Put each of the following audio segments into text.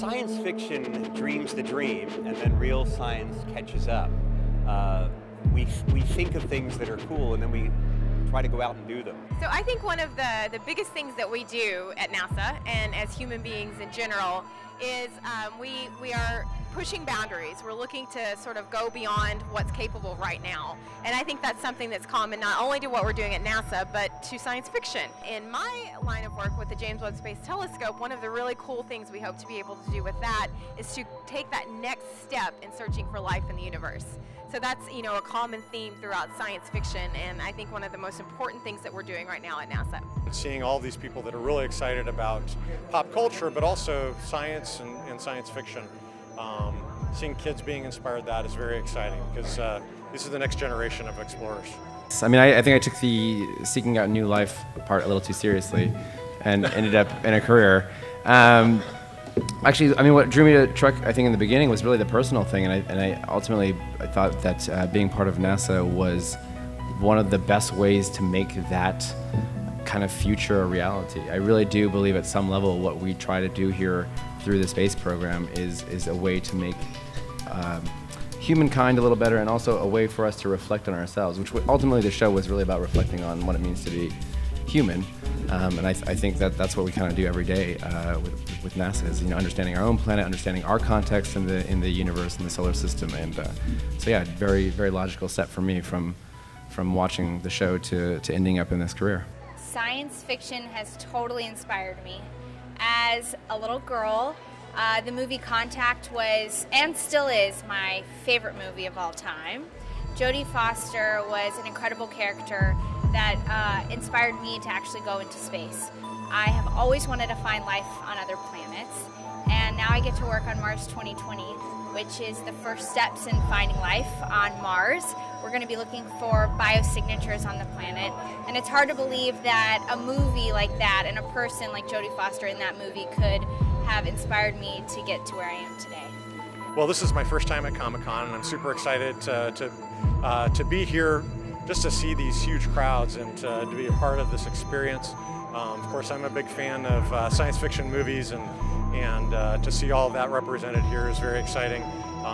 science fiction dreams the dream, and then real science catches up. We think of things that are cool, and then we try to go out and do them. So I think one of the biggest things that we do at NASA, and as human beings in general, is we are pushing boundaries. We're looking to sort of go beyond what's capable right now. And I think that's something that's common not only to what we're doing at NASA, but to science fiction. In my line of work with the James Webb Space Telescope, one of the really cool things we hope to be able to do with that is to take that next step in searching for life in the universe. So that's, you know, a common theme throughout science fiction, and I think one of the most important things that we're doing right now at NASA. Seeing all these people that are really excited about pop culture, but also science and science fiction. Seeing kids being inspired, that is very exciting, because this is the next generation of explorers. I mean, I think I took the seeking out new life part a little too seriously and ended up in a career. Actually, I mean, what drew me to Trek, I think, in the beginning was really the personal thing, and I ultimately thought that being part of NASA was one of the best ways to make that kind of future a reality. I really do believe at some level what we try to do here through the space program is a way to make humankind a little better, and also a way for us to reflect on ourselves, which ultimately the show was really about reflecting on what it means to be human. And I think that that's what we kind of do every day with NASA, is, you know, understanding our own planet, understanding our context in the universe and the solar system. And so yeah, very, very logical step for me from watching the show to ending up in this career. Science fiction has totally inspired me. As a little girl, the movie Contact was, and still is, my favorite movie of all time. Jodie Foster was an incredible character that inspired me to actually go into space. I have always wanted to find life on other planets, and now I get to work on Mars 2020, which is the first steps in finding life on Mars. We're going to be looking for biosignatures on the planet, and it's hard to believe that a movie like that and a person like Jodie Foster in that movie could have inspired me to get to where I am today. Well, this is my first time at Comic-Con, and I'm super excited to be here, just to see these huge crowds and to be a part of this experience. Of course, I'm a big fan of science fiction movies, and to see all of that represented here is very exciting.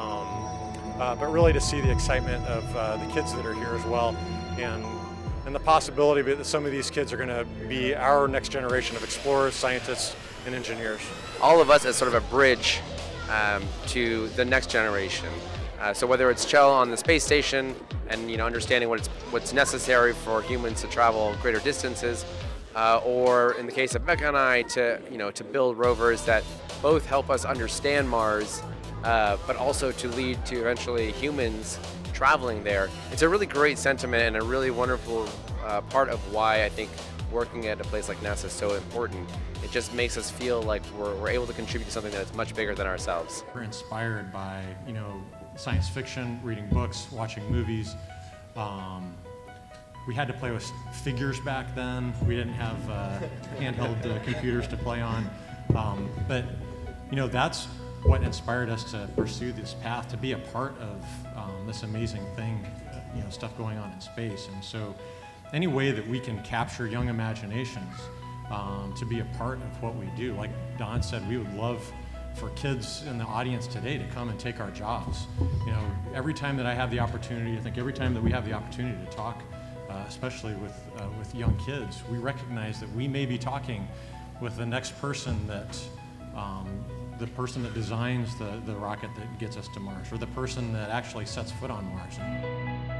But really to see the excitement of the kids that are here as well, and the possibility that some of these kids are going to be our next generation of explorers, scientists, and engineers. All of us as sort of a bridge to the next generation. So whether it's Chell on the space station and, you know, understanding what's necessary for humans to travel greater distances, or in the case of Becca and I, to build rovers that both help us understand Mars, but also to lead to eventually humans traveling there. It's a really great sentiment and a really wonderful part of why I think working at a place like NASA is so important. It just makes us feel like we're able to contribute to something that's much bigger than ourselves. We're inspired by, you know, science fiction, reading books, watching movies. We had to play with figures back then. We didn't have handheld computers to play on. But, you know, that's what inspired us to pursue this path, to be a part of this amazing thing, you know, stuff going on in space. And so any way that we can capture young imaginations to be a part of what we do. Like Don said, we would love for kids in the audience today to come and take our jobs. You know, every time that I have the opportunity, I think every time that we have the opportunity to talk, especially with young kids, we recognize that we may be talking with the next person that, the person that designs the rocket that gets us to Mars, or the person that actually sets foot on Mars.